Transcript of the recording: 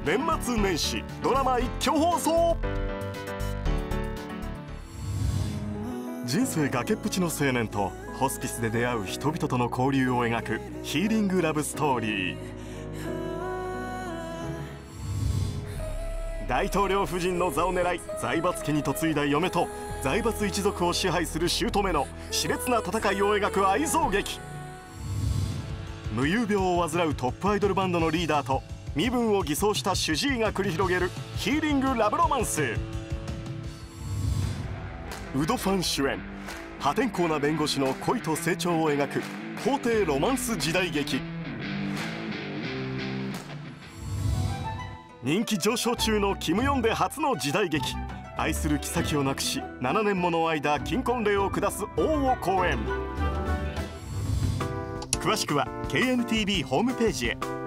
年末年始ドラマ一挙放送。人生崖っぷちの青年とホスピスで出会う人々との交流を描くヒーリングラブストーリー。大統領夫人の座を狙い財閥家に嫁いだ嫁と財閥一族を支配する姑の熾烈な戦いを描く愛憎劇。無遊病を患うトップアイドルバンドのリーダーと身分を偽装した主治医が繰り広げるヒーリングラブロマンス。ウドファン主演、破天荒な弁護士の恋と成長を描く法廷ロマンス時代劇。人気上昇中のキム・ヨンデ初の時代劇。愛する妃を亡くし7年もの間金婚令を下す王を講演。詳しくは KNTV ホームページへ。